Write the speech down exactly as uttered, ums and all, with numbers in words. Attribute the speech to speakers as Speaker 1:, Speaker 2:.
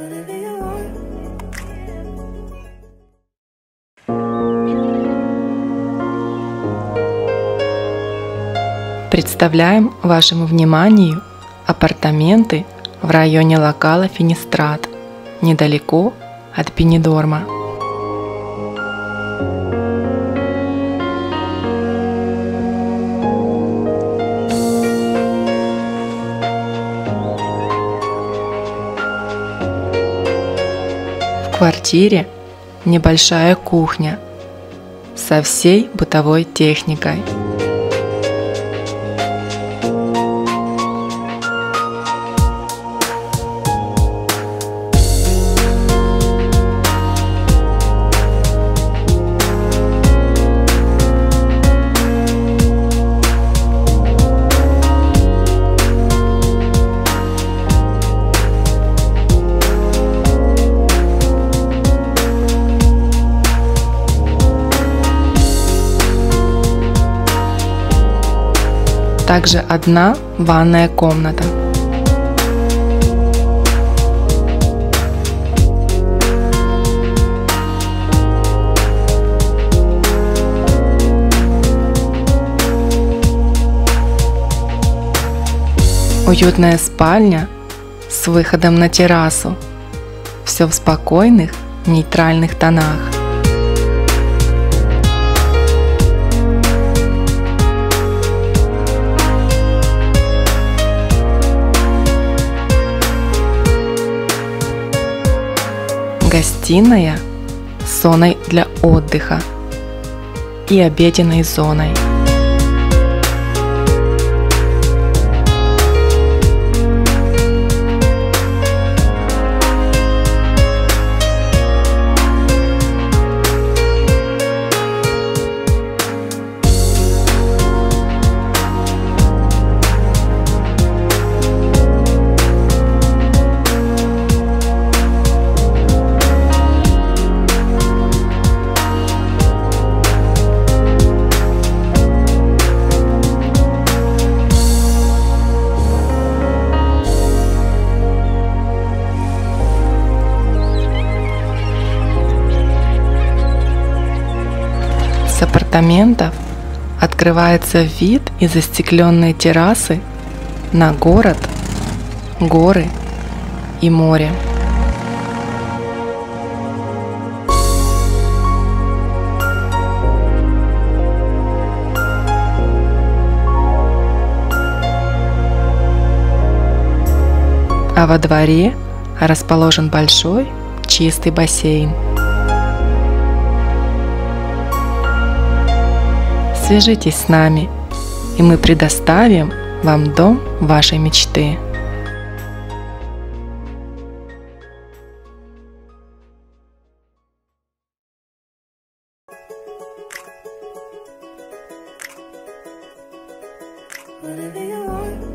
Speaker 1: Представляем вашему вниманию апартаменты в районе Ла-Кала Финистрат, недалеко от Бенидорма. В квартире небольшая кухня со всей бытовой техникой. Также одна ванная комната. Уютная спальня с выходом на террасу. Все в спокойных, нейтральных тонах. Гостиная с зоной для отдыха и обеденной зоной. С апартаментов открывается вид из застекленной террасы на город, горы и море. А во дворе расположен большой чистый бассейн. Свяжитесь с нами, и мы предоставим вам дом вашей мечты.
Speaker 2: Whatever you want.